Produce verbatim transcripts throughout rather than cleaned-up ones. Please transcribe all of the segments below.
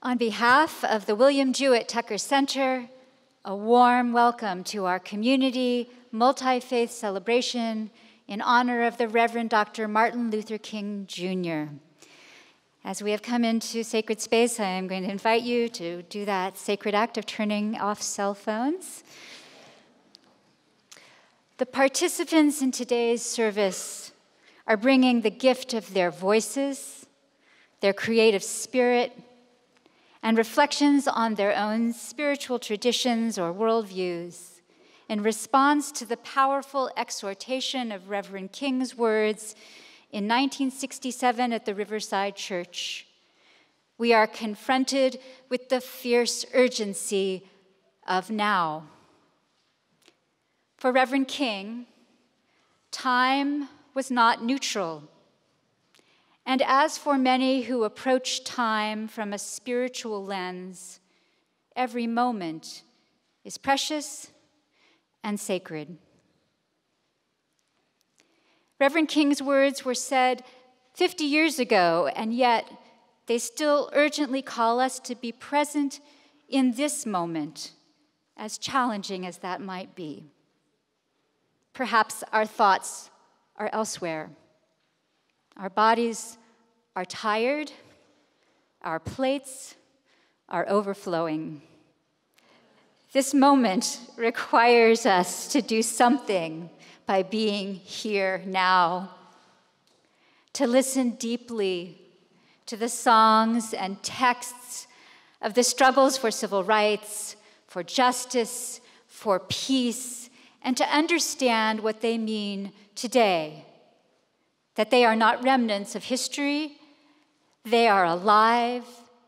On behalf of the William Jewett Tucker Center, a warm welcome to our community multi-faith celebration in honor of the Reverend Doctor Martin Luther King, Junior As we have come into sacred space, I am going to invite you to do that sacred act of turning off cell phones. The participants in today's service are bringing the gift of their voices, their creative spirit, and reflections on their own spiritual traditions or worldviews in response to the powerful exhortation of Reverend King's words in nineteen sixty-seven at the Riverside Church. We are confronted with the fierce urgency of now. For Reverend King, time was not neutral. And as for many who approach time from a spiritual lens, every moment is precious and sacred. Reverend King's words were said fifty years ago, and yet they still urgently call us to be present in this moment, as challenging as that might be. Perhaps our thoughts are elsewhere. Our bodies are tired, our plates are overflowing. This moment requires us to do something by being here now, to listen deeply to the songs and texts of the struggles for civil rights, for justice, for peace, and to understand what they mean today. That they are not remnants of history, they are alive.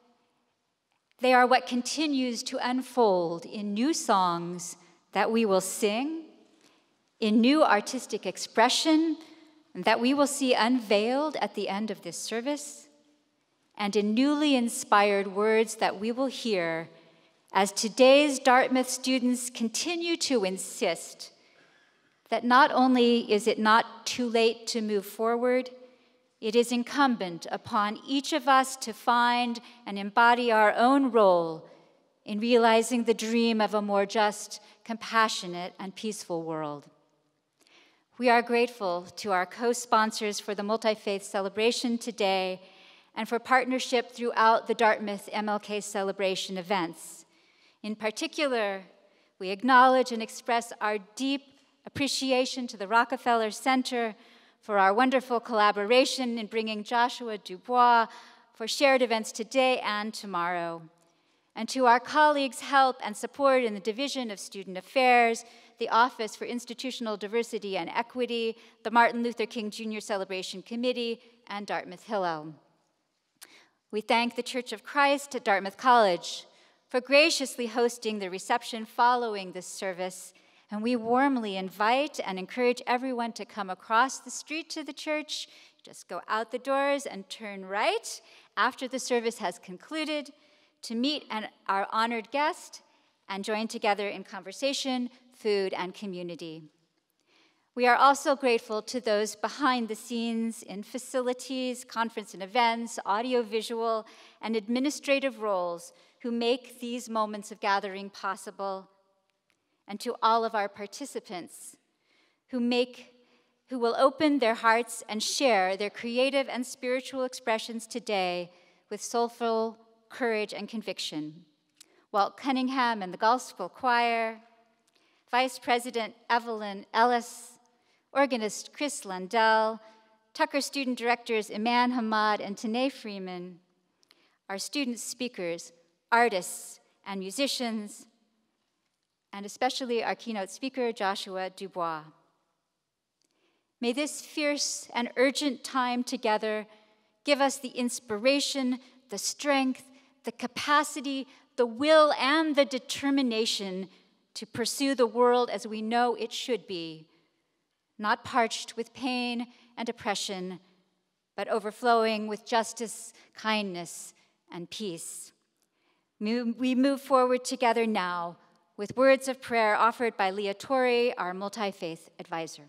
They are what continues to unfold in new songs that we will sing, in new artistic expression that we will see unveiled at the end of this service, and in newly inspired words that we will hear as today's Dartmouth students continue to insist that not only is it not too late to move forward, it is incumbent upon each of us to find and embody our own role in realizing the dream of a more just, compassionate, and peaceful world. We are grateful to our co-sponsors for the multi-faith celebration today and for partnership throughout the Dartmouth M L K celebration events. In particular, we acknowledge and express our deep appreciation to the Rockefeller Center for our wonderful collaboration in bringing Joshua DuBois for shared events today and tomorrow. And to our colleagues' help and support in the Division of Student Affairs, the Office for Institutional Diversity and Equity, the Martin Luther King Junior Celebration Committee, and Dartmouth Hillel. We thank the Church of Christ at Dartmouth College for graciously hosting the reception following this service, and we warmly invite and encourage everyone to come across the street to the church. Just go out the doors and turn right after the service has concluded to meet an, our honored guest and join together in conversation, food, and community. We are also grateful to those behind the scenes in facilities, conference and events, audiovisual, and administrative roles who make these moments of gathering possible, and to all of our participants who make, who will open their hearts and share their creative and spiritual expressions today with soulful courage and conviction. Walt Cunningham and the Gospel Choir, Vice President Evelyn Ellis, organist Chris Lundell, Tucker student directors Iman Hamad and Tanae Freeman, our student speakers, artists, and musicians, and especially our keynote speaker, Joshua DuBois. May this fierce and urgent time together give us the inspiration, the strength, the capacity, the will, and the determination to pursue the world as we know it should be, not parched with pain and oppression, but overflowing with justice, kindness, and peace. We move forward together now with words of prayer offered by Leah Torrey, our multi-faith advisor.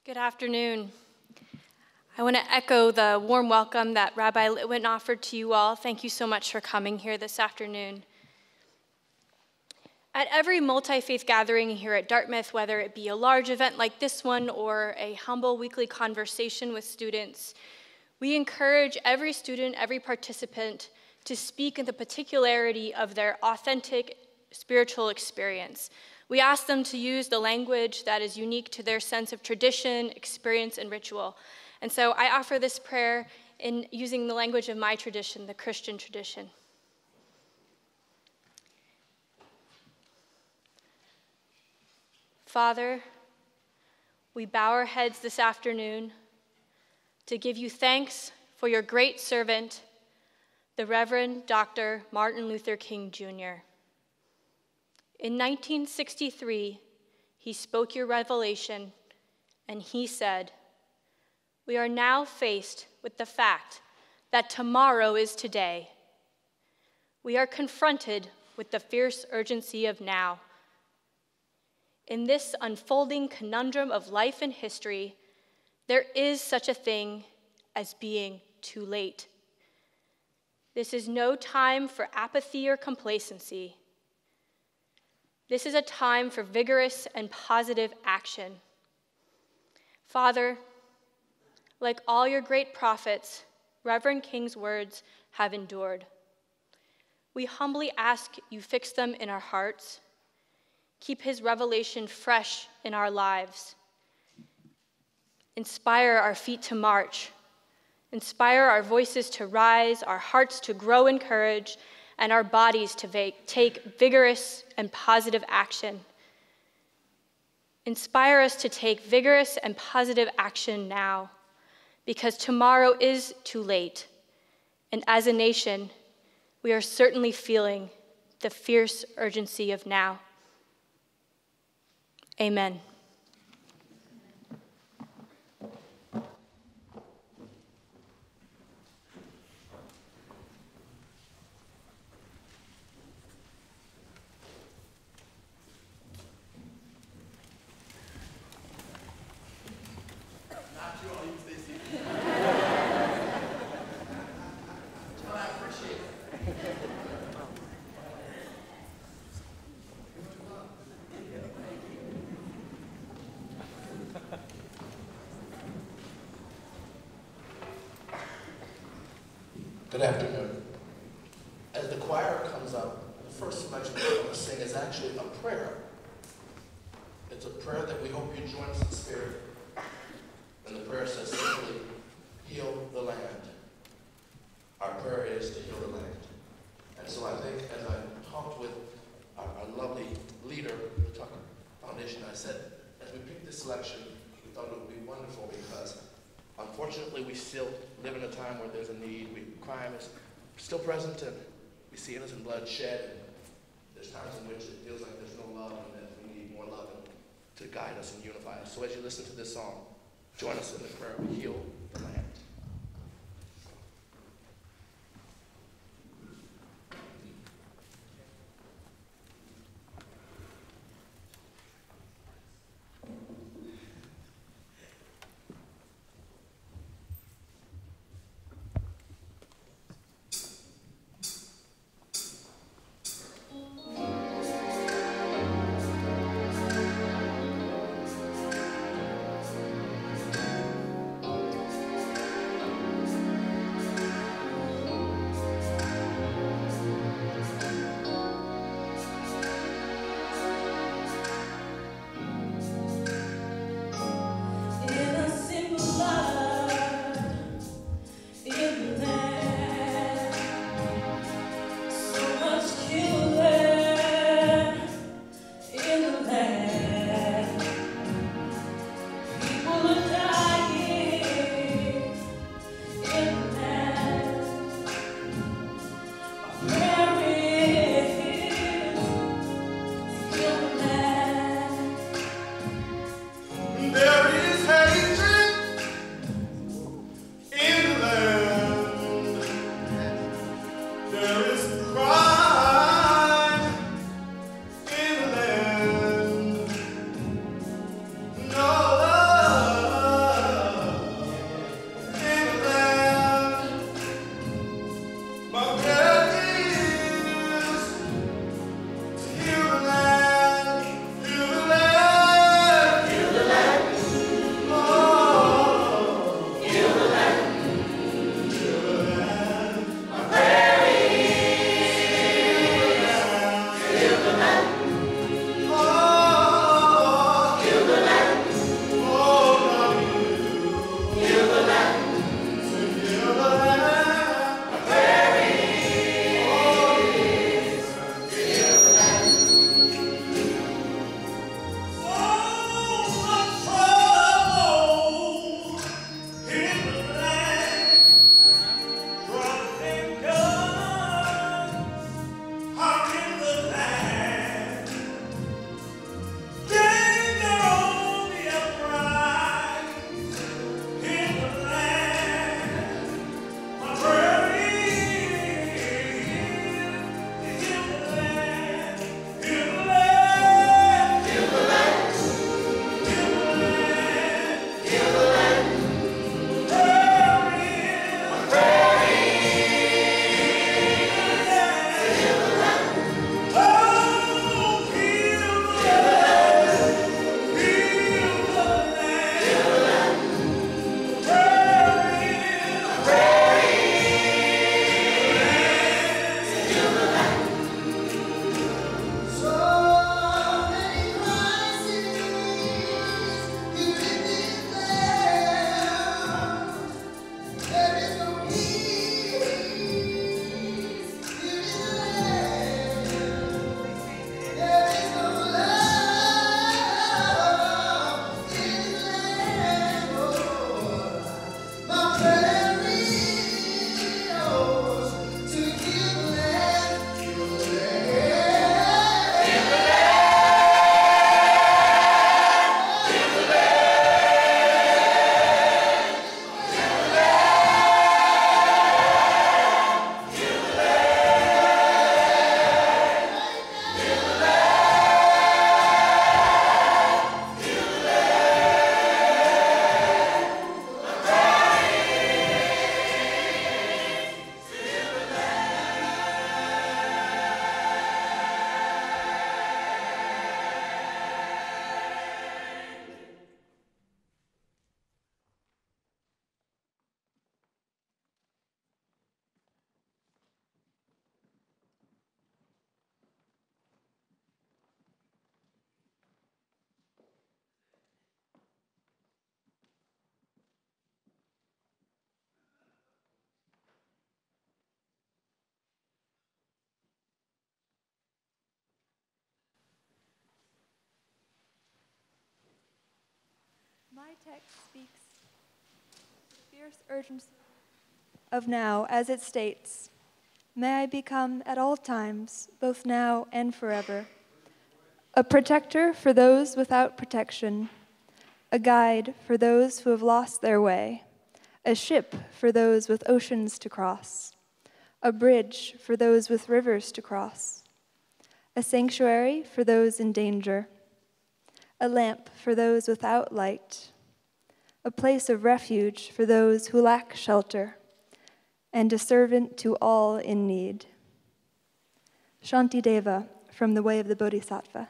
Good afternoon. I want to echo the warm welcome that Rabbi Litwin offered to you all. Thank you so much for coming here this afternoon. At every multi-faith gathering here at Dartmouth, whether it be a large event like this one or a humble weekly conversation with students, we encourage every student, every participant to speak in the particularity of their authentic spiritual experience. We ask them to use the language that is unique to their sense of tradition, experience, and ritual. And so I offer this prayer in using the language of my tradition, the Christian tradition. Father, we bow our heads this afternoon to give you thanks for your great servant, the Reverend Doctor Martin Luther King Junior In nineteen sixty-three, he spoke your revelation, and he said, "We are now faced with the fact that tomorrow is today. We are confronted with the fierce urgency of now. In this unfolding conundrum of life and history, there is such a thing as being too late. This is no time for apathy or complacency. This is a time for vigorous and positive action. Father, like all your great prophets, Reverend King's words have endured. We humbly ask you fix them in our hearts, keep his revelation fresh in our lives, inspire our feet to march, inspire our voices to rise, our hearts to grow in courage, and our bodies to take vigorous and positive action. Inspire us to take vigorous and positive action now, because tomorrow is too late, and as a nation, we are certainly feeling the fierce urgency of now. Amen. Good afternoon. As the choir comes up, the first selection we're going to sing is actually a prayer. It's a prayer that we hope you join us in spirit. And the prayer says simply, heal the land. Our prayer is to heal the land. And so I think as I talked with our, our lovely leader of the Tucker Foundation, I said, as we picked this selection, we thought it would be wonderful because unfortunately, we still live in a time where there's a need. We, crime is still present, and we see innocent blood shed. And there's times in which it feels like there's no love, and that we need more love to guide us and unify us. So as you listen to this song, join us in the prayer. We heal the land. text speaks the fierce urgency of now, as it states, "May I become at all times, both now and forever, a protector for those without protection, a guide for those who have lost their way, a ship for those with oceans to cross, a bridge for those with rivers to cross, a sanctuary for those in danger, a lamp for those without light, a place of refuge for those who lack shelter, and a servant to all in need." Shantideva, from The Way of the Bodhisattva.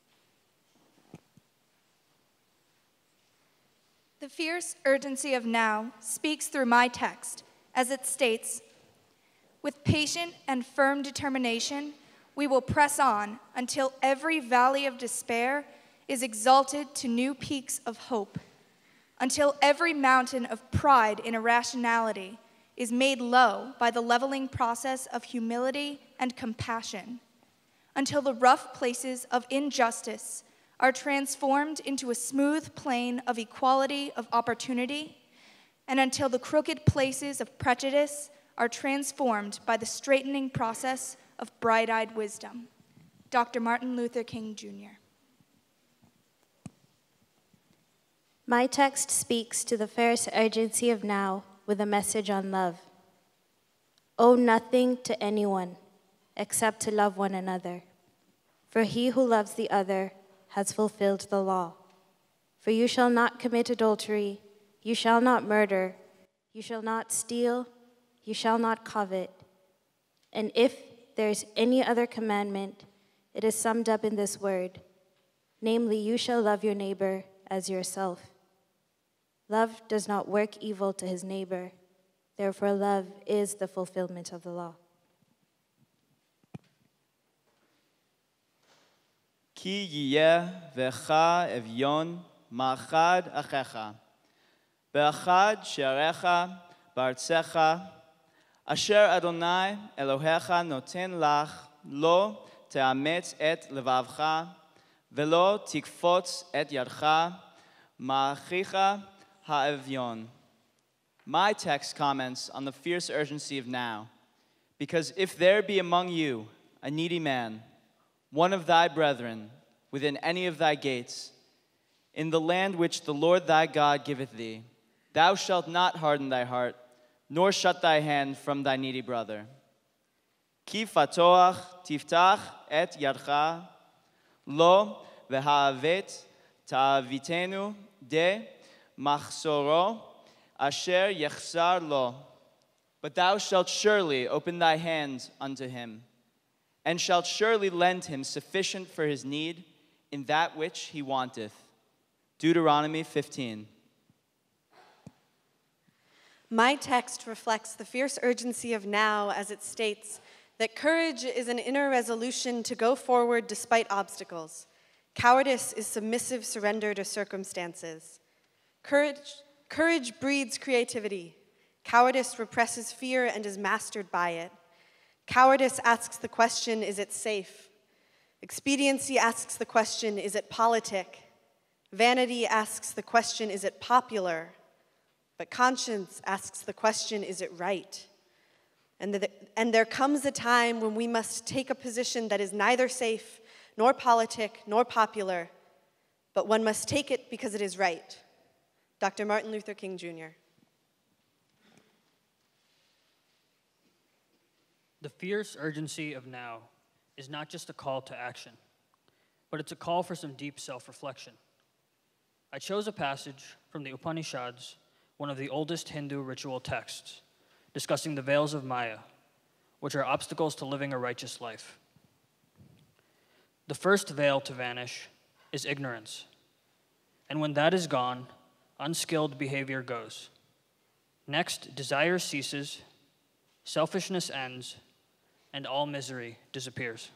The fierce urgency of now speaks through my text, as it states, "With patient and firm determination, we will press on until every valley of despair is exalted to new peaks of hope, until every mountain of pride and irrationality is made low by the leveling process of humility and compassion, until the rough places of injustice are transformed into a smooth plain of equality of opportunity, and until the crooked places of prejudice are transformed by the straightening process of bright-eyed wisdom." Doctor Martin Luther King, Junior My text speaks to the fierce urgency of now with a message on love. Owe nothing to anyone except to love one another, for he who loves the other has fulfilled the law. For you shall not commit adultery, you shall not murder, you shall not steal, you shall not covet. And if there is any other commandment, it is summed up in this word, namely, you shall love your neighbor as yourself. Love does not work evil to his neighbor. Therefore, love is the fulfillment of the law. Ki yiyeh vecha evyon ma'achad achecha, be'achad she'arecha ba'artzecha, asher Adonai Elohecha noten lach, lo te'ametz et levavcha, velo tikfotz et yadcha, ma'achicha ha'evyon. My text comments on the fierce urgency of now, because if there be among you a needy man, one of thy brethren, within any of thy gates, in the land which the Lord thy God giveth thee, thou shalt not harden thy heart, nor shut thy hand from thy needy brother. Ki fatoach tiftach et yadcha, lo v'ha'avet ta'avitenu de machsoro asher yechsar lo. But thou shalt surely open thy hand unto him, and shalt surely lend him sufficient for his need in that which he wanteth. Deuteronomy fifteen. My text reflects the fierce urgency of now as it states that courage is an inner resolution to go forward despite obstacles. Cowardice is submissive surrender to circumstances. Courage, courage breeds creativity. Cowardice represses fear and is mastered by it. Cowardice asks the question, is it safe? Expediency asks the question, is it politic? Vanity asks the question, is it popular? But conscience asks the question, is it right? And, the, and there comes a time when we must take a position that is neither safe, nor politic, nor popular, but one must take it because it is right. Doctor Martin Luther King, Junior The fierce urgency of now is not just a call to action, but it's a call for some deep self-reflection. I chose a passage from the Upanishads, one of the oldest Hindu ritual texts, discussing the veils of Maya, which are obstacles to living a righteous life. The first veil to vanish is ignorance, and when that is gone, unskilled behavior goes. Next, desire ceases, selfishness ends, and all misery disappears.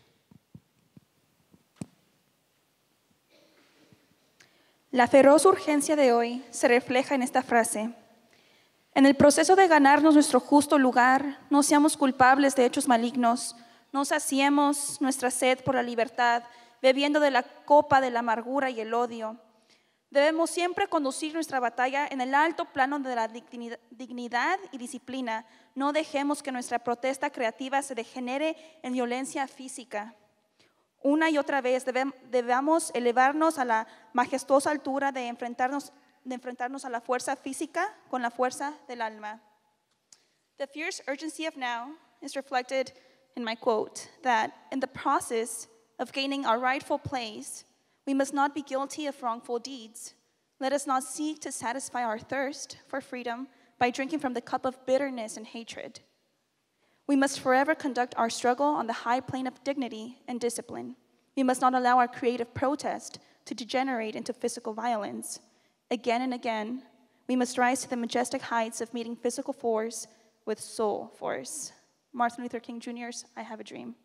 La feroz urgencia de hoy se refleja en esta frase. En el proceso de ganarnos nuestro justo lugar, no seamos culpables de hechos malignos, no saciemos nuestra sed por la libertad, bebiendo de la copa de la amargura y el odio. Debemos siempre conducir nuestra batalla en el alto plano de la dignidad y disciplina. No dejemos que nuestra protesta creativa se degenere en violencia física. Una y otra vez debemos elevarnos a la majestuosa altura de enfrentarnos, de enfrentarnos a la fuerza física con la fuerza del alma. The fierce urgency of now is reflected in my quote, that in the process of gaining our rightful place, we must not be guilty of wrongful deeds. Let us not seek to satisfy our thirst for freedom by drinking from the cup of bitterness and hatred. We must forever conduct our struggle on the high plane of dignity and discipline. We must not allow our creative protest to degenerate into physical violence. Again and again, we must rise to the majestic heights of meeting physical force with soul force. Martin Luther King Junior's I Have a Dream.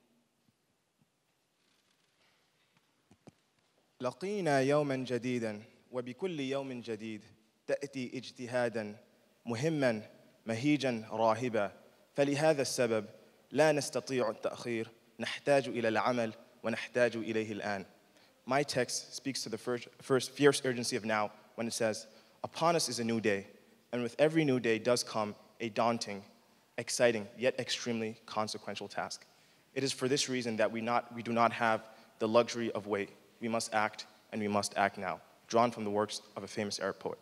لقينا يوما جديدا وبكل يوم جديد تأتي اجتهادا مهما مهيجا راهبا فلهذا السبب لا نستطيع التأخير نحتاج إلى العمل ونحتاج إليه الآن. My text speaks to the first, first fierce urgency of now when it says, upon us is a new day, and with every new day does come a daunting, exciting, yet extremely consequential task. It is for this reason that we, not, we do not have the luxury of wait. We must act, and we must act now. Drawn from the works of a famous Arab poet.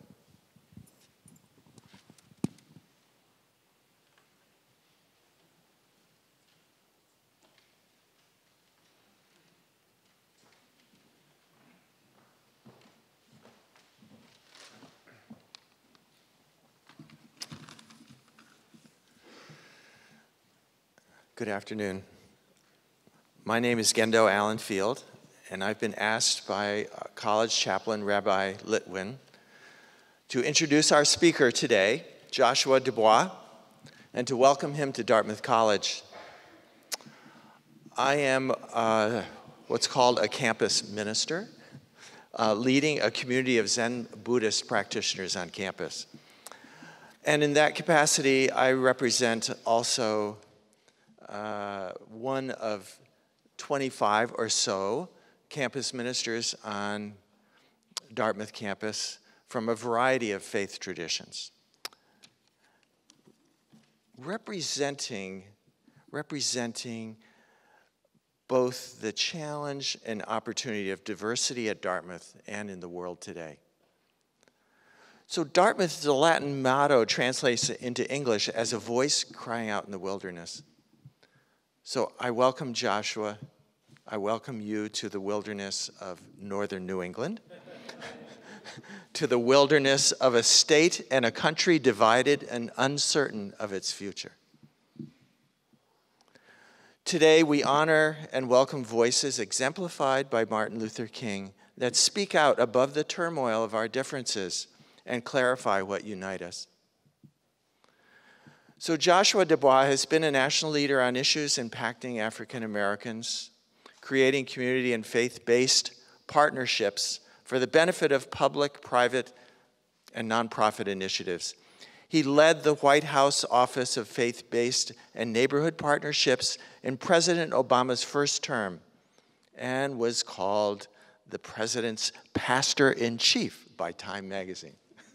Good afternoon. My name is Gendo Allen Field, and I've been asked by college chaplain Rabbi Litwin to introduce our speaker today, Joshua DuBois, and to welcome him to Dartmouth College. I am uh, what's called a campus minister, uh, leading a community of Zen Buddhist practitioners on campus. And in that capacity, I represent also Uh, one of twenty-five or so campus ministers on Dartmouth campus from a variety of faith traditions. Representing, representing both the challenge and opportunity of diversity at Dartmouth and in the world today. So Dartmouth, the Latin motto, translates into English as a voice crying out in the wilderness. So I welcome Joshua, I welcome you to the wilderness of northern New England, to the wilderness of a state and a country divided and uncertain of its future. Today we honor and welcome voices exemplified by Martin Luther King that speak out above the turmoil of our differences and clarify what unite us. So Joshua DuBois has been a national leader on issues impacting African Americans, creating community and faith-based partnerships for the benefit of public, private, and nonprofit initiatives. He led the White House Office of Faith-Based and Neighborhood Partnerships in President Obama's first term and was called the President's Pastor-in-Chief by Time magazine.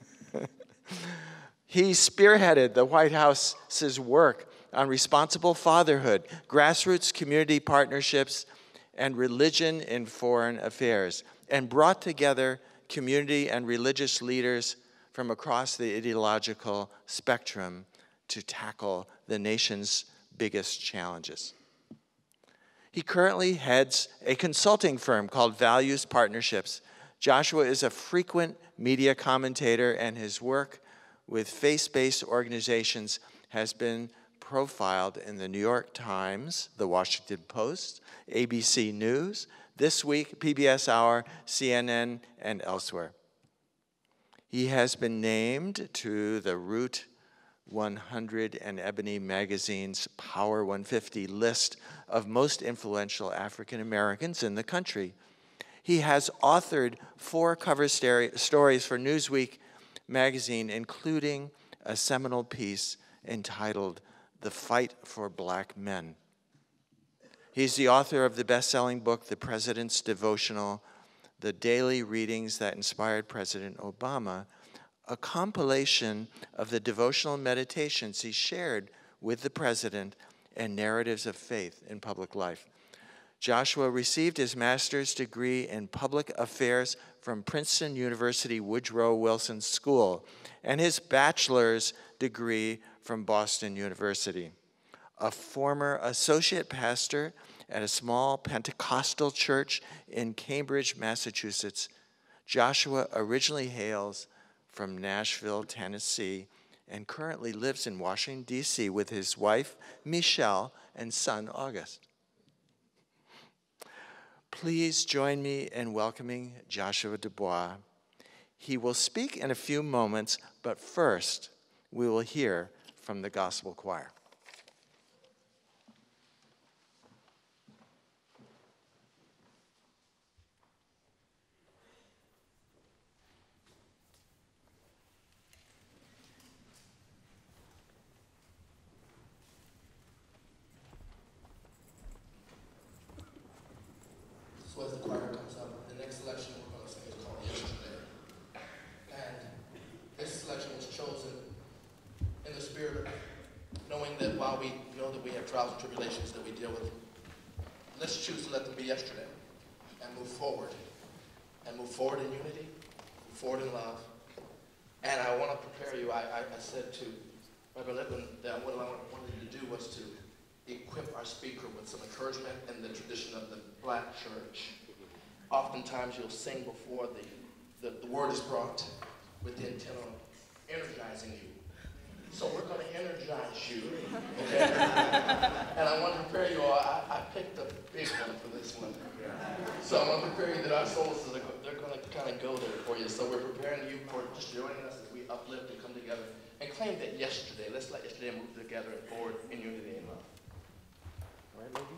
He spearheaded the White House's work on responsible fatherhood, grassroots community partnerships, and religion in foreign affairs, and brought together community and religious leaders from across the ideological spectrum to tackle the nation's biggest challenges. He currently heads a consulting firm called Values Partnerships. Joshua is a frequent media commentator, and his work with faith-based organizations has been profiled in the New York Times, the Washington Post, A B C News, This Week, P B S Hour, C N N, and elsewhere. He has been named to the Route one hundred and Ebony Magazine's Power one fifty list of most influential African Americans in the country. He has authored four cover stories for Newsweek magazine, including a seminal piece entitled The Fight for Black Men. He's the author of the best-selling book, The President's Devotional, the daily readings that inspired President Obama, a compilation of the devotional meditations he shared with the president and narratives of faith in public life. Joshua received his master's degree in public affairs from Princeton University Woodrow Wilson School and his bachelor's degree from Boston University. A former associate pastor at a small Pentecostal church in Cambridge, Massachusetts, Joshua originally hails from Nashville, Tennessee, and currently lives in Washington, D C with his wife, Michelle, and son, August. Please join me in welcoming Joshua DuBois. He will speak in a few moments, but first, we will hear from the gospel choir. So as the choir comes up, the next selection we're going to sing is called Yesterday. And this selection was chosen in the spirit of knowing that while we know that we have trials and tribulations that we deal with, let's choose to let them be yesterday and move forward. And move forward in unity, move forward in love. And I want to prepare you. I, I, I said to Reverend Lippman that what I wanted to do was to equip our speaker with some encouragement in the tradition of the black church. Oftentimes you'll sing before the, the, the word is brought with the intent of energizing you. So we're going to energize you, okay? And I want to prepare you all. I, I picked a big one for this one. So I want to prepare you that our souls, are, they're going to kind of go there for you. So we're preparing you for just joining us as we uplift and come together and claim that yesterday, let's let yesterday move together and forward in unity and love. All right, ladies?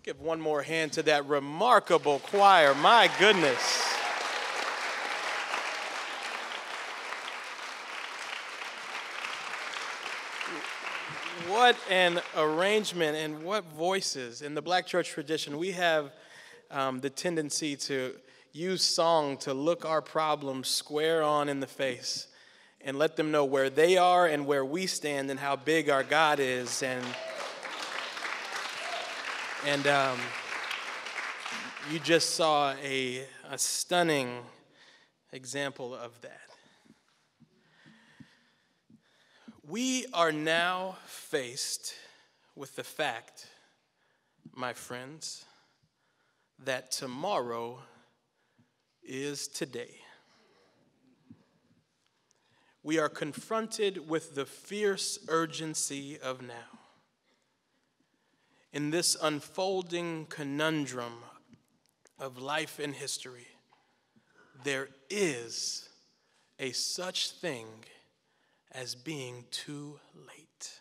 Give one more hand to that remarkable choir. My goodness. What an arrangement and what voices. In the Black church tradition, we have um, the tendency to use song to look our problems square on in the face and let them know where they are and where we stand and how big our God is. And, and um, you just saw a, a stunning example of that. We are now faced with the fact, my friends, that tomorrow is today. We are confronted with the fierce urgency of now. In this unfolding conundrum of life and history, there is a such thing as being too late.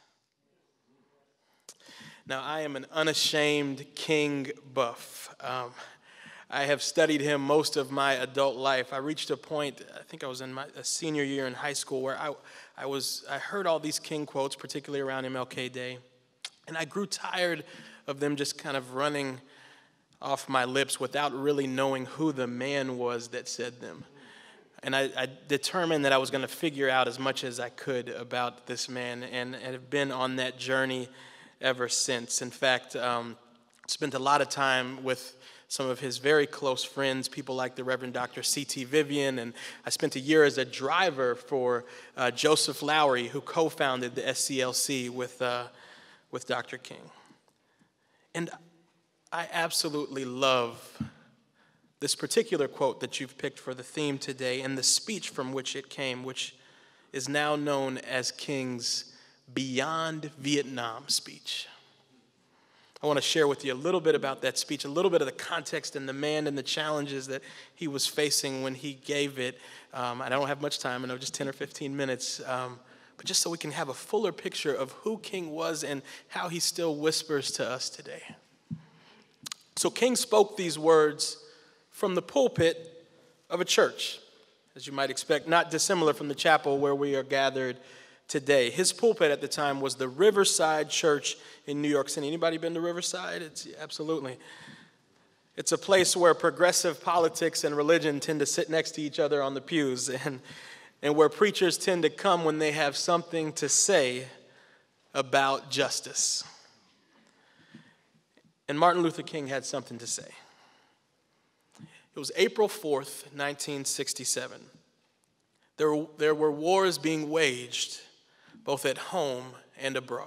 Now, I am an unashamed King buff. Um, I have studied him most of my adult life. I reached a point, I think I was in my a senior year in high school, where I, I was I heard all these King quotes, particularly around M L K Day, and I grew tired of them just kind of running off my lips without really knowing who the man was that said them. And I, I determined that I was going to figure out as much as I could about this man, and, and have been on that journey ever since. In fact, um, spent a lot of time with some of his very close friends, people like the Reverend Doctor C T Vivian, and I spent a year as a driver for uh, Joseph Lowry, who co-founded the S C L C with, uh, with Doctor King. And I absolutely love this particular quote that you've picked for the theme today and the speech from which it came, which is now known as King's Beyond Vietnam speech. I want to share with you a little bit about that speech, a little bit of the context and the man and the challenges that he was facing when he gave it. Um, I don't have much time, I know just ten or fifteen minutes, um, but just so we can have a fuller picture of who King was and how he still whispers to us today. So King spoke these words from the pulpit of a church, as you might expect, not dissimilar from the chapel where we are gathered today. His pulpit at the time was the Riverside Church in New York City. Anybody been to Riverside? It's absolutely. It's a place where progressive politics and religion tend to sit next to each other on the pews, and, and where preachers tend to come when they have something to say about justice. And Martin Luther King had something to say. It was April fourth, nineteen sixty-seven. There were, there were wars being waged both at home and abroad.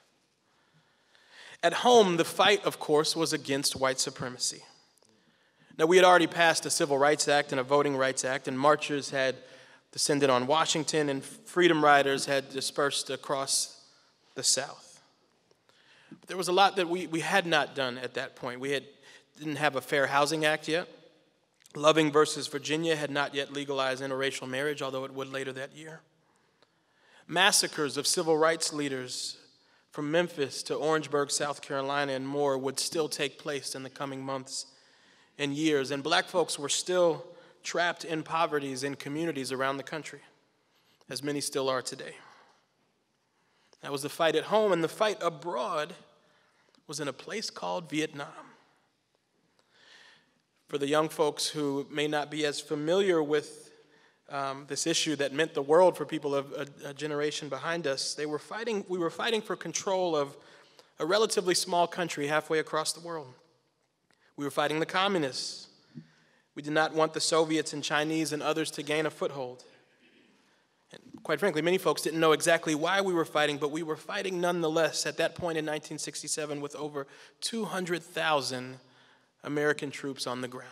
At home, the fight, of course, was against white supremacy. Now, we had already passed a Civil Rights Act and a Voting Rights Act, and marchers had descended on Washington, and freedom riders had dispersed across the South. But there was a lot that we, we had not done at that point. We had, didn't have a Fair Housing Act yet. Loving versus Virginia had not yet legalized interracial marriage, although it would later that year. Massacres of civil rights leaders from Memphis to Orangeburg, South Carolina, and more would still take place in the coming months and years. And black folks were still trapped in poverties in communities around the country, as many still are today. That was the fight at home, and the fight abroad was in a place called Vietnam. For the young folks who may not be as familiar with um, this issue that meant the world for people of a, a generation behind us, they were fighting. We were fighting for control of a relatively small country halfway across the world. We were fighting the communists. We did not want the Soviets and Chinese and others to gain a foothold. And quite frankly, many folks didn't know exactly why we were fighting, but we were fighting nonetheless at that point in nineteen sixty-seven with over two hundred thousand American troops on the ground.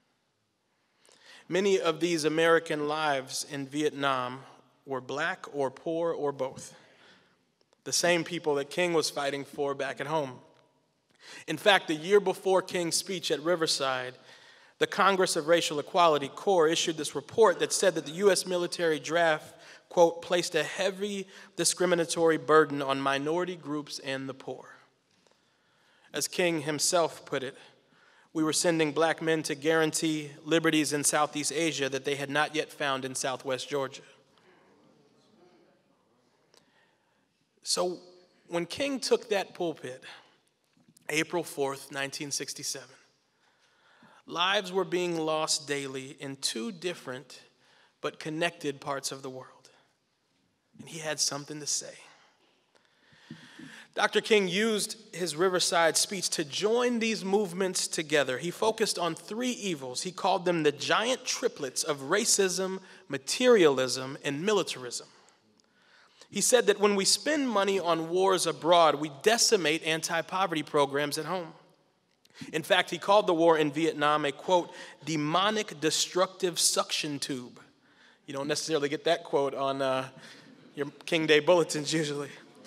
Many of these American lives in Vietnam were black or poor or both. The same people that King was fighting for back at home. In fact, the year before King's speech at Riverside, the Congress of Racial Equality, CORE, issued this report that said that the U S military draft, quote, placed a heavy discriminatory burden on minority groups and the poor. As King himself put it, we were sending black men to guarantee liberties in Southeast Asia that they had not yet found in Southwest Georgia. So when King took that pulpit, April fourth, nineteen sixty-seven, lives were being lost daily in two different but connected parts of the world. And he had something to say. Doctor King used his Riverside speech to join these movements together. He focused on three evils. He called them the giant triplets of racism, materialism, and militarism. He said that when we spend money on wars abroad, we decimate anti-poverty programs at home. In fact, he called the war in Vietnam a, quote, demonic destructive suction tube. You don't necessarily get that quote on uh, your King Day bulletins usually.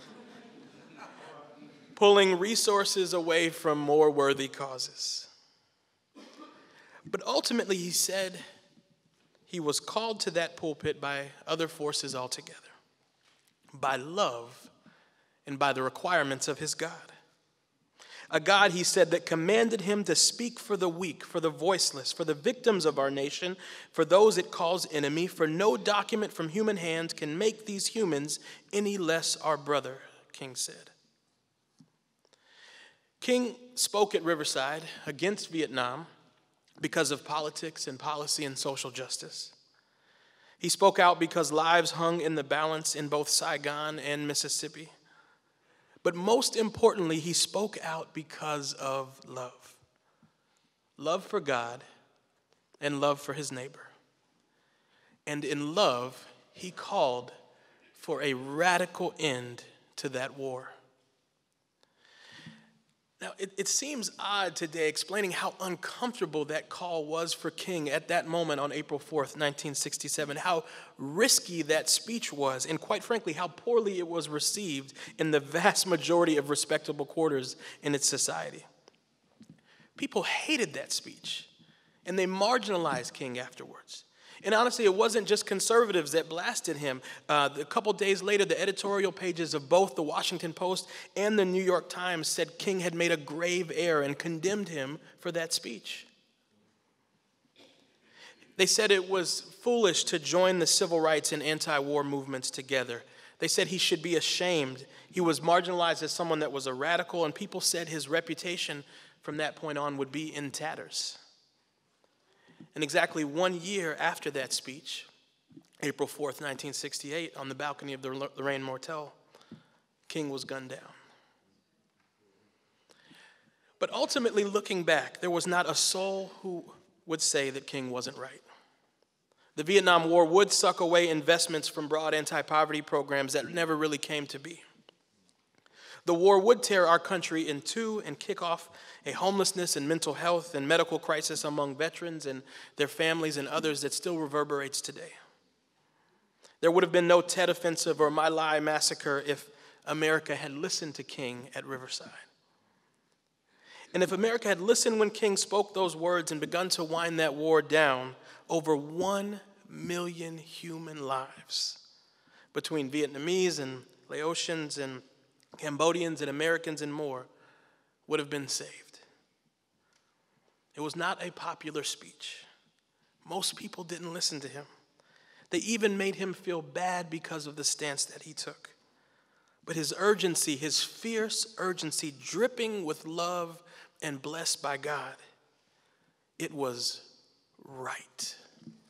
Pulling resources away from more worthy causes. But ultimately, he said he was called to that pulpit by other forces altogether, by love and by the requirements of his God. A God, he said, that commanded him to speak for the weak, for the voiceless, for the victims of our nation, for those it calls enemy, for no document from human hands can make these humans any less our brother, King said. King spoke at Riverside against Vietnam because of politics and policy and social justice. He spoke out because lives hung in the balance in both Saigon and Mississippi. But most importantly, he spoke out because of love. Love for God and love for his neighbor. And in love, he called for a radical end to that war. Now, it, it seems odd today explaining how uncomfortable that call was for King at that moment on April fourth, nineteen sixty-seven, how risky that speech was, and quite frankly, how poorly it was received in the vast majority of respectable quarters in its society. People hated that speech, and they marginalized King afterwards. And honestly, it wasn't just conservatives that blasted him. Uh, a couple days later, the editorial pages of both the Washington Post and the New York Times said King had made a grave error and condemned him for that speech. They said it was foolish to join the civil rights and anti-war movements together. They said he should be ashamed. He was marginalized as someone that was a radical, and people said his reputation from that point on would be in tatters. And exactly one year after that speech, April fourth, nineteen sixty-eight, on the balcony of the Lorraine Motel, King was gunned down. But ultimately, looking back, there was not a soul who would say that King wasn't right. The Vietnam War would suck away investments from broad anti-poverty programs that never really came to be. The war would tear our country in two and kick off a homelessness and mental health and medical crisis among veterans and their families and others that still reverberates today. There would have been no Tet Offensive or My Lai massacre if America had listened to King at Riverside. And if America had listened when King spoke those words and begun to wind that war down, over one million human lives between Vietnamese and Laotians and Cambodians and Americans and more would have been saved. It was not a popular speech. Most people didn't listen to him. They even made him feel bad because of the stance that he took. But his urgency, his fierce urgency, dripping with love and blessed by God, it was right.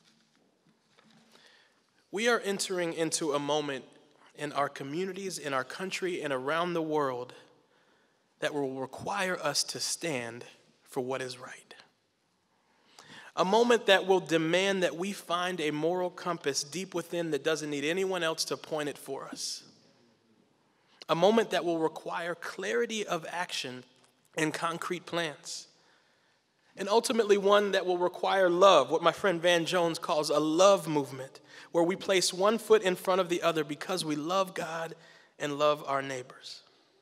We are entering into a moment in our communities, in our country, and around the world that will require us to stand for what is right. A moment that will demand that we find a moral compass deep within that doesn't need anyone else to point it for us. A moment that will require clarity of action and concrete plans. And ultimately one that will require love, what my friend Van Jones calls a love movement, where we place one foot in front of the other because we love God and love our neighbors.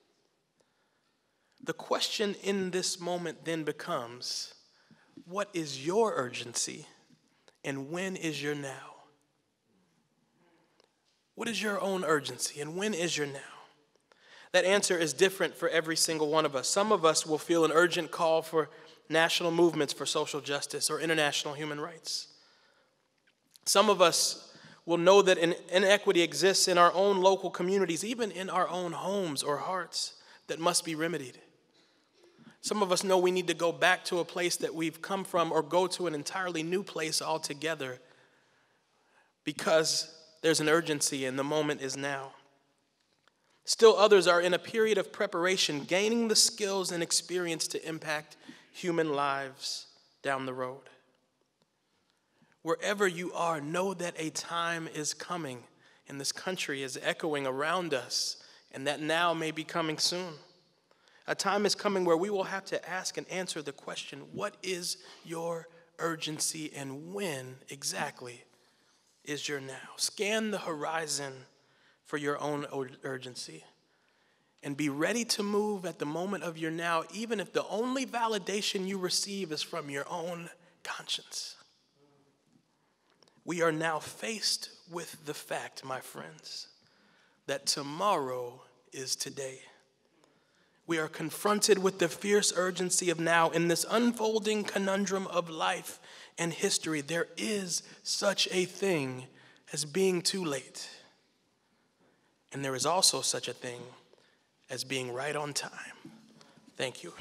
The question in this moment then becomes, what is your urgency and when is your now? What is your own urgency and when is your now? That answer is different for every single one of us. Some of us will feel an urgent call for national movements for social justice or international human rights. Some of us will know that inequity exists in our own local communities, even in our own homes or hearts, that must be remedied. Some of us know we need to go back to a place that we've come from or go to an entirely new place altogether because there's an urgency and the moment is now. Still others are in a period of preparation, gaining the skills and experience to impact human lives down the road. Wherever you are, know that a time is coming, and this country is echoing around us, and that now may be coming soon. A time is coming where we will have to ask and answer the question, what is your urgency and when exactly is your now? Scan the horizon for your own urgency and be ready to move at the moment of your now, even if the only validation you receive is from your own conscience. We are now faced with the fact, my friends, that tomorrow is today. We are confronted with the fierce urgency of now in this unfolding conundrum of life and history. There is such a thing as being too late. And there is also such a thing as being right on time. Thank you.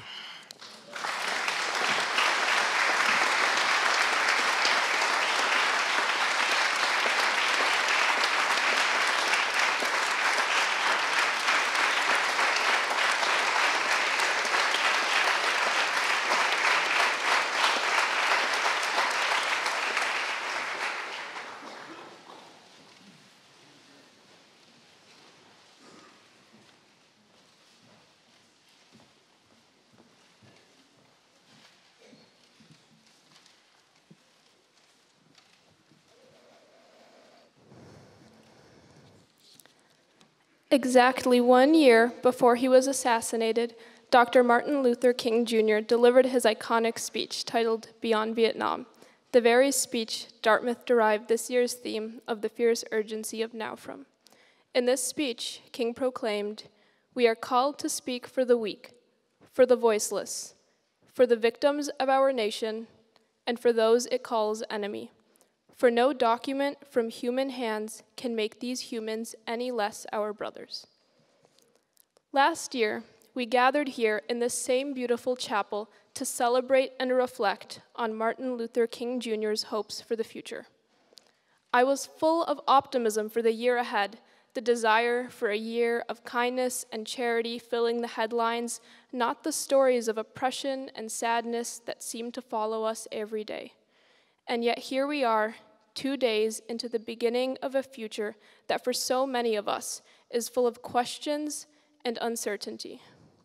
Exactly one year before he was assassinated, Doctor Martin Luther King Junior delivered his iconic speech titled Beyond Vietnam, the very speech Dartmouth derived this year's theme of the fierce urgency of now from. In this speech, King proclaimed, "We are called to speak for the weak, for the voiceless, for the victims of our nation, and for those it calls enemy. For no document from human hands can make these humans any less our brothers." Last year, we gathered here in this same beautiful chapel to celebrate and reflect on Martin Luther King Junior's hopes for the future. I was full of optimism for the year ahead, the desire for a year of kindness and charity filling the headlines, not the stories of oppression and sadness that seem to follow us every day. And yet here we are, two days into the beginning of a future that for so many of us is full of questions and uncertainty.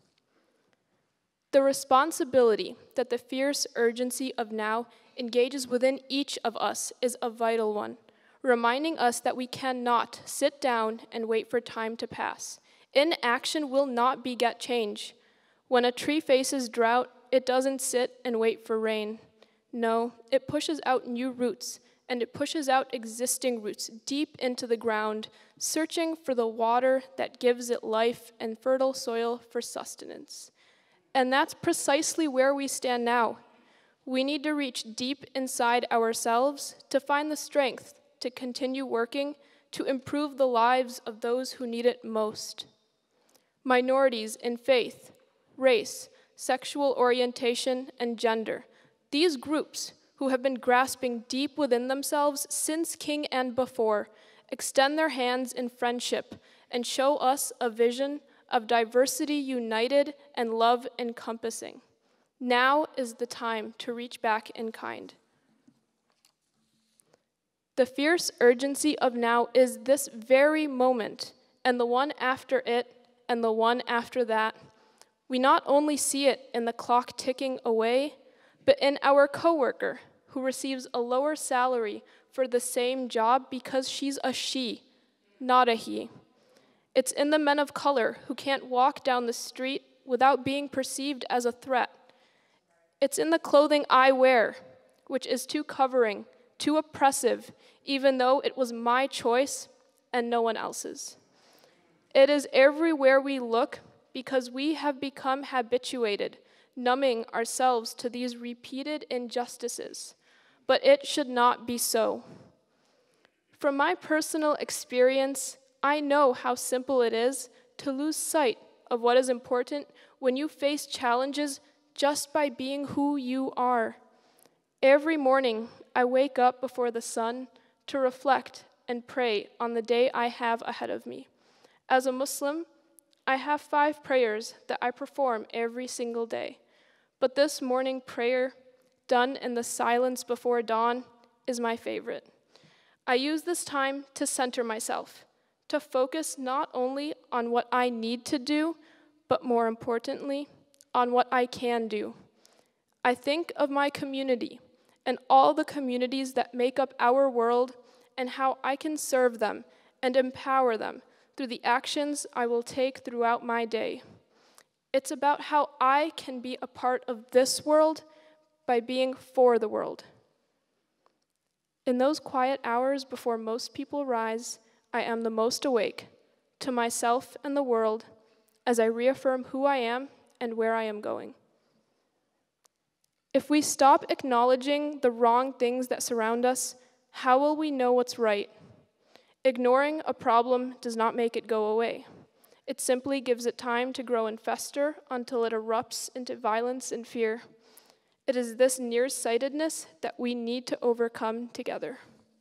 The responsibility that the fierce urgency of now engages within each of us is a vital one, reminding us that we cannot sit down and wait for time to pass. Inaction will not beget change. When a tree faces drought, it doesn't sit and wait for rain. No, it pushes out new roots, and it pushes out existing roots deep into the ground, searching for the water that gives it life and fertile soil for sustenance. And that's precisely where we stand now. We need to reach deep inside ourselves to find the strength to continue working to improve the lives of those who need it most. Minorities in faith, race, sexual orientation, and gender, these groups who have been grasping deep within themselves since King and before, extend their hands in friendship and show us a vision of diversity united and love encompassing. Now is the time to reach back in kind. The fierce urgency of now is this very moment, and the one after it, and the one after that. We not only see it in the clock ticking away, but in our coworker who receives a lower salary for the same job because she's a she, not a he. It's in the men of color who can't walk down the street without being perceived as a threat. It's in the clothing I wear, which is too covering, too oppressive, even though it was my choice and no one else's. It is everywhere we look because we have become habituated, numbing ourselves to these repeated injustices. But it should not be so. From my personal experience, I know how simple it is to lose sight of what is important when you face challenges just by being who you are. Every morning, I wake up before the sun to reflect and pray on the day I have ahead of me. As a Muslim, I have five prayers that I perform every single day. But this morning prayer, done in the silence before dawn, is my favorite. I use this time to center myself, to focus not only on what I need to do, but more importantly, on what I can do. I think of my community and all the communities that make up our world and how I can serve them and empower them through the actions I will take throughout my day. It's about how I can be a part of this world by being for the world. In those quiet hours before most people rise, I am the most awake to myself and the world as I reaffirm who I am and where I am going. If we stop acknowledging the wrong things that surround us, how will we know what's right? Ignoring a problem does not make it go away. It simply gives it time to grow and fester until it erupts into violence and fear. It is this nearsightedness that we need to overcome together.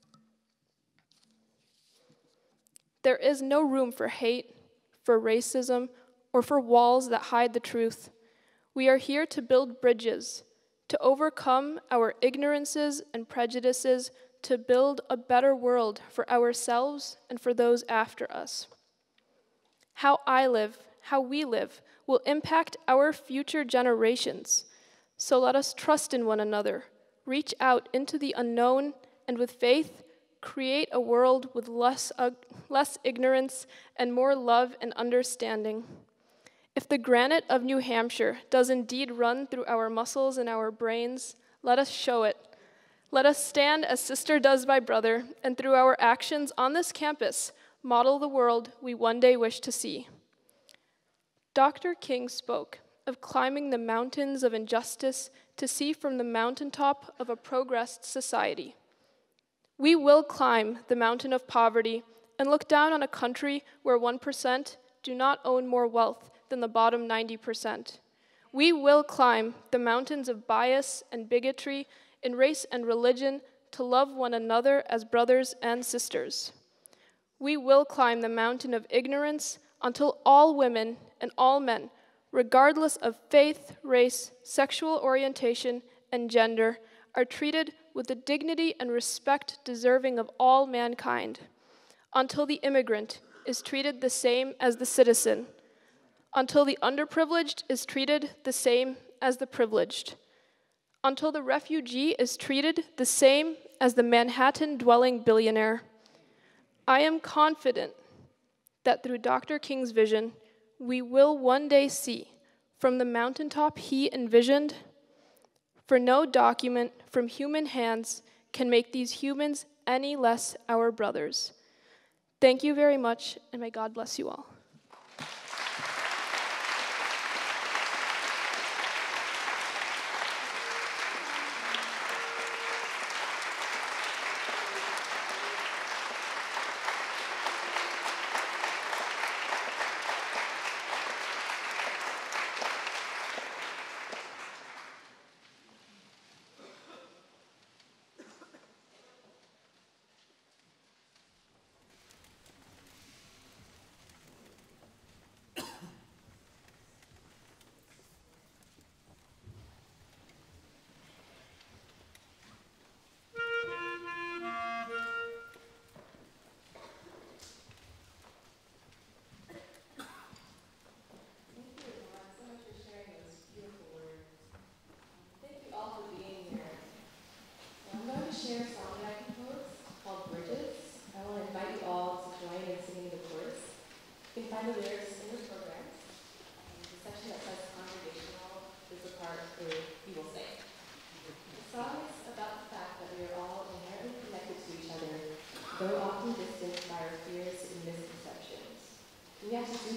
There is no room for hate, for racism, or for walls that hide the truth. We are here to build bridges, to overcome our ignorances and prejudices, to build a better world for ourselves and for those after us. How I live, how we live, will impact our future generations. So let us trust in one another, reach out into the unknown, and with faith, create a world with less, uh, less ignorance and more love and understanding. If the granite of New Hampshire does indeed run through our muscles and our brains, let us show it. Let us stand as sister does by brother, and through our actions on this campus, model the world we one day wish to see. Doctor King spoke of climbing the mountains of injustice to see from the mountaintop of a progressed society. We will climb the mountain of poverty and look down on a country where one percent do not own more wealth than the bottom ninety percent. We will climb the mountains of bias and bigotry in race and religion to love one another as brothers and sisters. We will climb the mountain of ignorance until all women and all men, regardless of faith, race, sexual orientation, and gender, are treated with the dignity and respect deserving of all mankind. Until the immigrant is treated the same as the citizen. Until the underprivileged is treated the same as the privileged. Until the refugee is treated the same as the Manhattan-dwelling billionaire. I am confident that through Doctor King's vision, we will one day see from the mountaintop he envisioned, for no document from human hands can make these humans any less our brothers. Thank you very much, and may God bless you all. find the lyrics in the program. The section that says congregational is the part where you will sing. The song is about the fact that we are all inherently connected to each other, though often distant by our fears and misconceptions. We have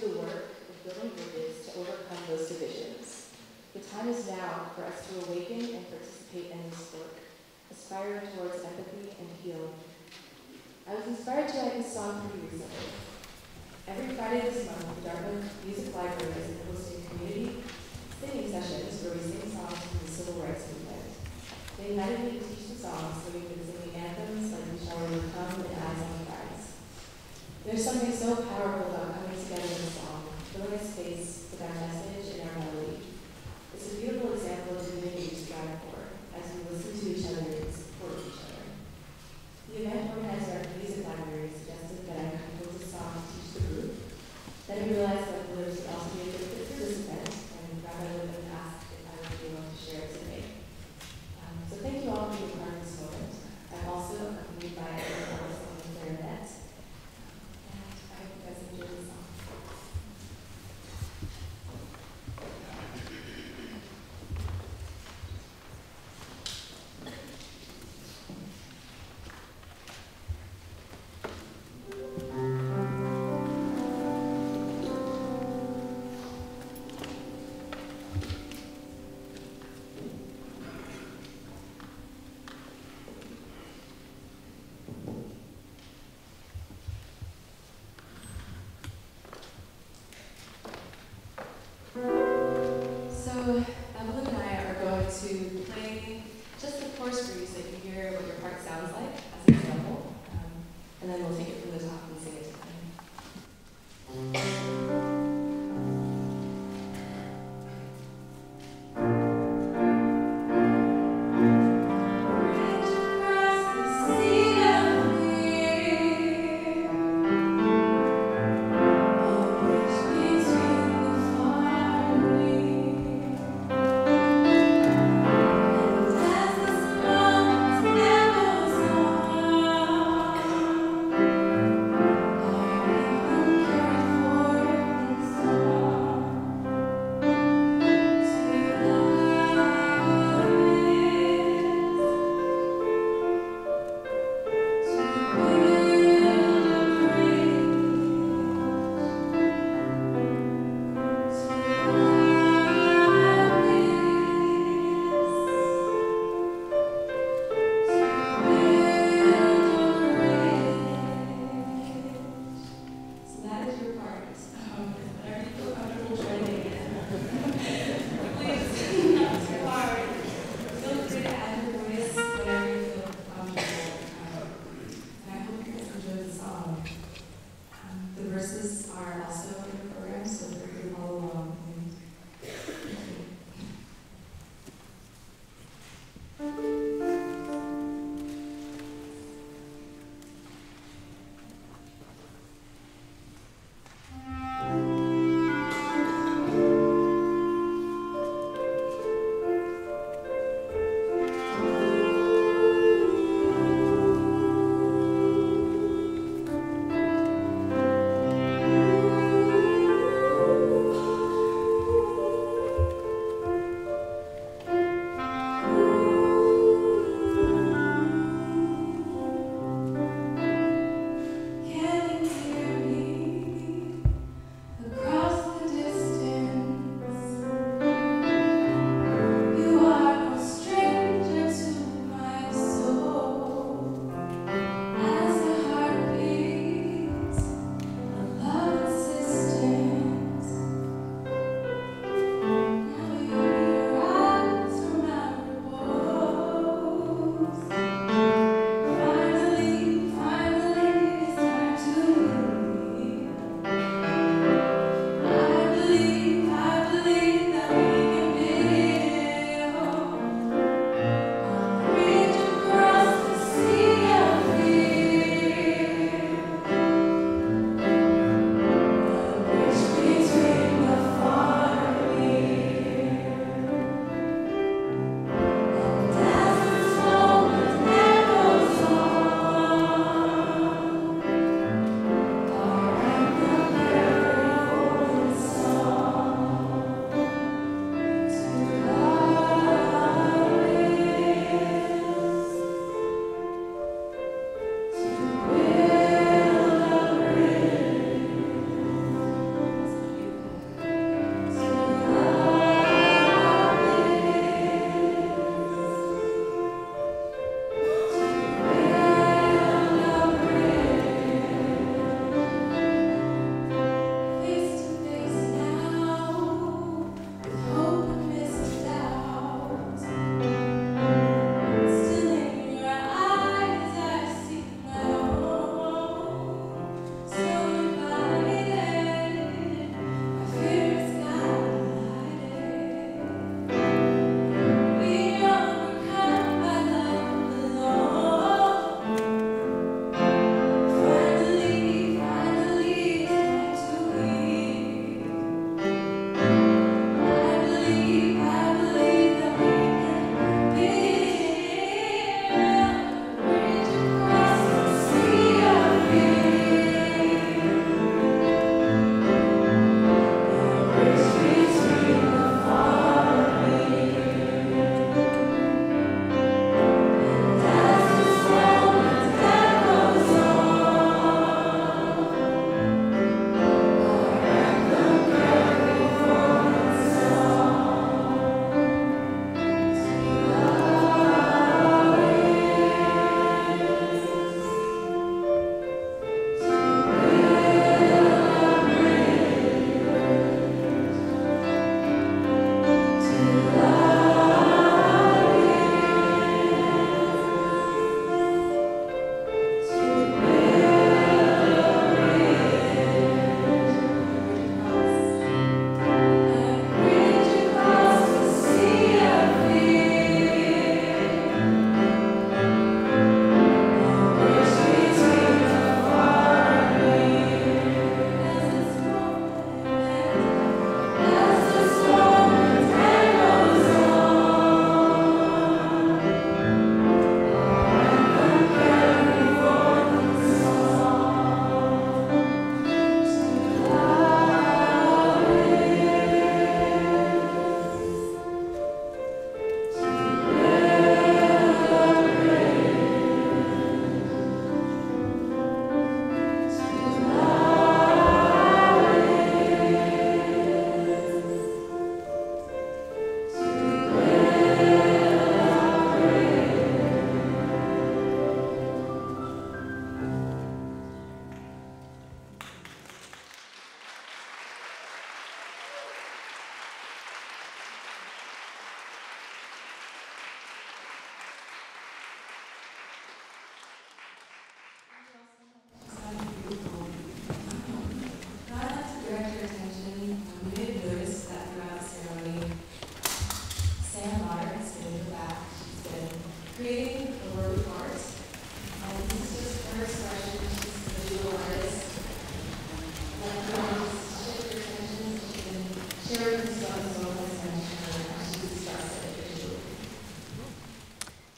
the work of building bridges to overcome those divisions. The time is now for us to awaken and participate in this work, aspire towards empathy and healing. I was inspired to write this song pretty recently. Every Friday this month, the Dartmouth Music Library is hosting community singing sessions where we sing songs from the Civil Rights Movement. They invited me to teach the songs, so we've been singing anthems like We Shall Overcome and Eyes on the Prize. There's something so powerful about coming together in a song, filling a space with our message and our melody. It's a beautiful example of unity to strive for, as we listen to each other and support each other. The event organizer at the Music Library suggested that I compose a song to teach the group. Then I realized that the lyrics would also be a good fit for this event, and Rabbi Levin asked if I would be willing to share it today. Um, so thank you all for being part of this moment. I'm also accompanied by Ebony Power on the clarinet. And I hope you guys enjoy this song. So Evelyn and I are going to play just the chorus for you so you can hear what your part sounds like as an example, um, and then we'll take it from the top and sing it together. Thank you.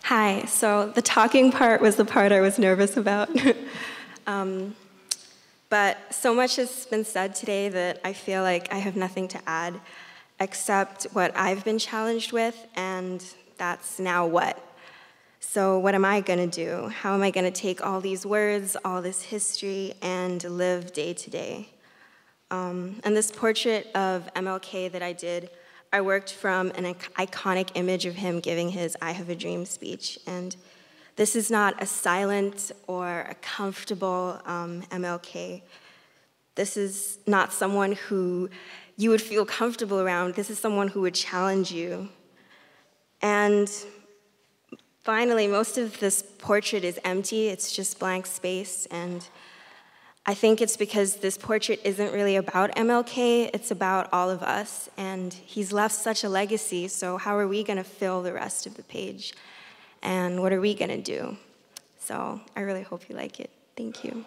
Hi, so the talking part was the part I was nervous about. um, but so much has been said today that I feel like I have nothing to add except what I've been challenged with, and that's now what. So what am I gonna do? How am I gonna take all these words, all this history, and live day to day? Um, and this portrait of M L K that I did, I worked from an iconic image of him giving his I Have a Dream speech. And this is not a silent or a comfortable um, M L K. This is not someone who you would feel comfortable around. This is someone who would challenge you. And finally, most of this portrait is empty. It's just blank space. And I think it's because this portrait isn't really about M L K, it's about all of us, and he's left such a legacy, so how are we gonna fill the rest of the page? And what are we gonna do? So I really hope you like it. Thank you.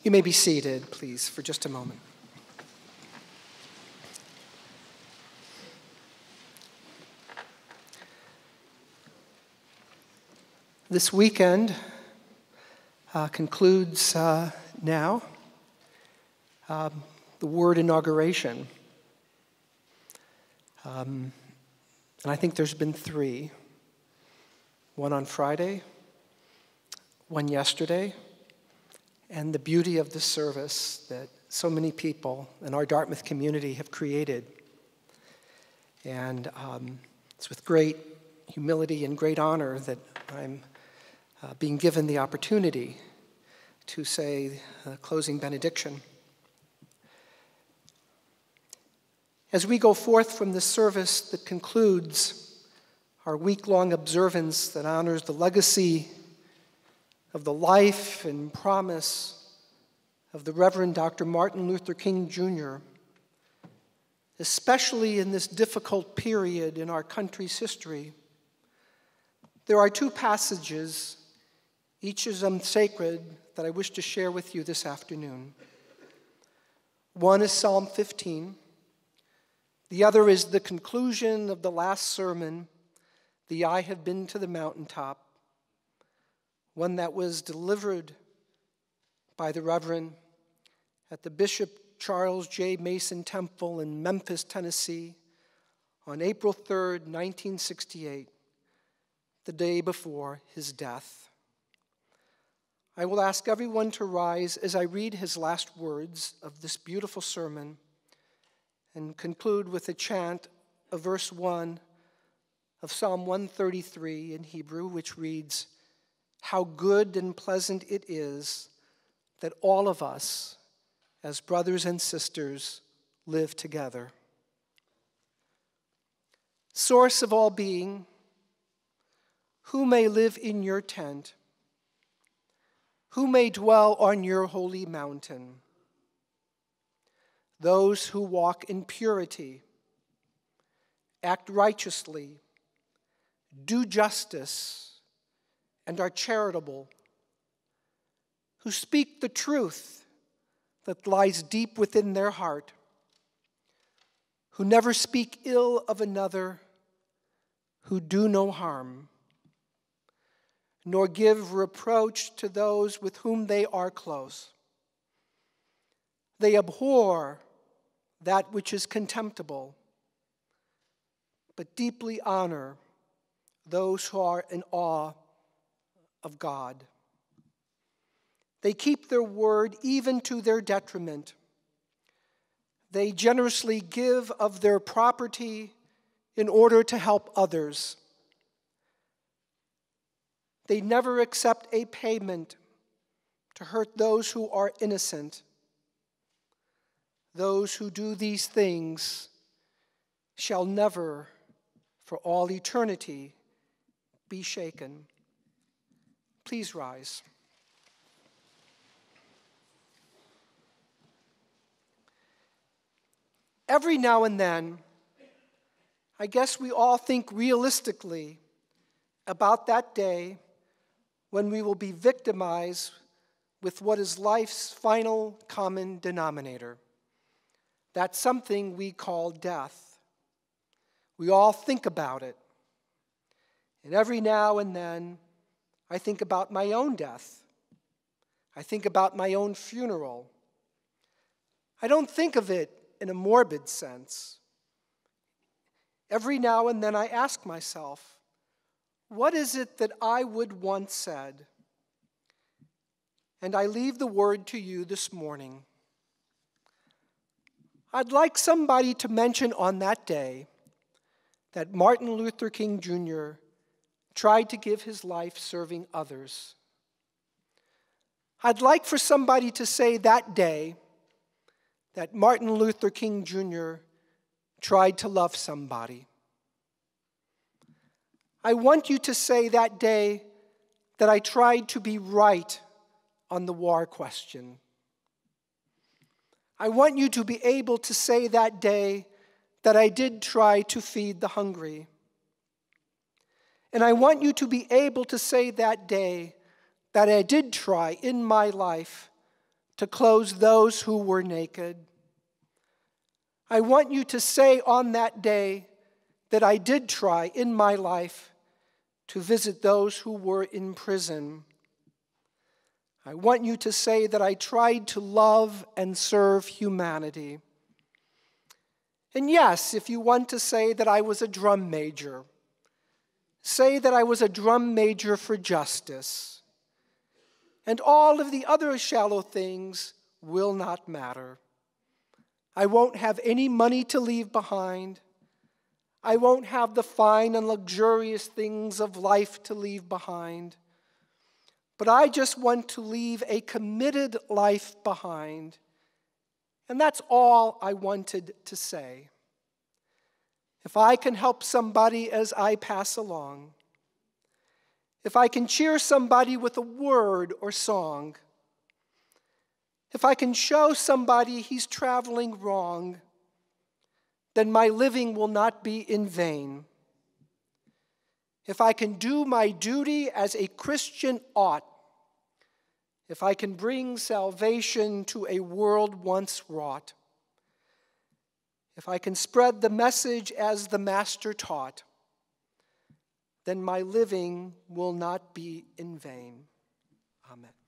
You may be seated, please, for just a moment. This weekend uh, concludes uh, now um, the word inauguration. Um, and I think there's been three. One on Friday, one yesterday, and the beauty of the service that so many people in our Dartmouth community have created. And um, it's with great humility and great honor that I'm uh, being given the opportunity to say the closing benediction. As we go forth from this service that concludes our week-long observance that honors the legacy of the life and promise of the Reverend Doctor Martin Luther King Junior, especially in this difficult period in our country's history, there are two passages, each of them sacred, that I wish to share with you this afternoon. One is Psalm fifteen. The other is the conclusion of the last sermon, the I have been to the mountaintop, one that was delivered by the Reverend at the Bishop Charles J. Mason Temple in Memphis, Tennessee, on April third, nineteen sixty-eight, the day before his death. I will ask everyone to rise as I read his last words of this beautiful sermon and conclude with a chant of verse one of Psalm one thirty-three in Hebrew, which reads, "How good and pleasant it is that all of us, as brothers and sisters, live together." Source of all being, who may live in your tent? Who may dwell on your holy mountain? Those who walk in purity, act righteously, do justice, and are charitable, who speak the truth that lies deep within their heart, who never speak ill of another, who do no harm, nor give reproach to those with whom they are close. They abhor that which is contemptible, but deeply honor those who are in awe of God. They keep their word even to their detriment. They generously give of their property in order to help others. They never accept a payment to hurt those who are innocent. Those who do these things shall never, for all eternity, be shaken. Please rise. Every now and then, I guess we all think realistically about that day when we will be victimized with what is life's final common denominator. That's something we call death. We all think about it. And every now and then, I think about my own death. I think about my own funeral. I don't think of it in a morbid sense. Every now and then I ask myself, what is it that I would once said? And I leave the word to you this morning. I'd like somebody to mention on that day that Martin Luther King Junior tried to give his life serving others. I'd like for somebody to say that day that Martin Luther King Junior tried to love somebody. I want you to say that day that I tried to be right on the war question. I want you to be able to say that day that I did try to feed the hungry. And I want you to be able to say that day that I did try in my life to clothe those who were naked. I want you to say on that day that I did try in my life to visit those who were in prison. I want you to say that I tried to love and serve humanity. And yes, if you want to say that I was a drum major, say that I was a drum major for justice. And all of the other shallow things will not matter. I won't have any money to leave behind. I won't have the fine and luxurious things of life to leave behind. But I just want to leave a committed life behind. And that's all I wanted to say. If I can help somebody as I pass along, if I can cheer somebody with a word or song, if I can show somebody he's traveling wrong, then my living will not be in vain. If I can do my duty as a Christian ought, if I can bring salvation to a world once wrought, if I can spread the message as the Master taught, then my living will not be in vain. Amen.